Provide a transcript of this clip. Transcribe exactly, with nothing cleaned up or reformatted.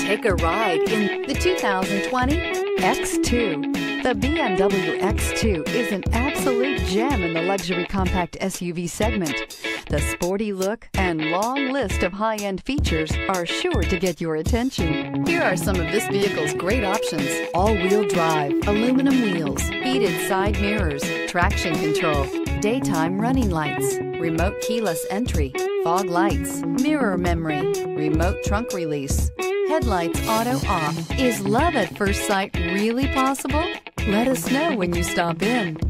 Take a ride in the two thousand twenty X two. The B M W X two is an absolute gem in the luxury compact S U V segment. The sporty look and long list of high-end features are sure to get your attention. Here are some of this vehicle's great options: all-wheel drive, aluminum wheels, heated side mirrors, traction control, daytime running lights, remote keyless entry, fog lights, mirror memory, remote trunk release, headlights auto off. Is love at first sight really possible? Let us know when you stop in.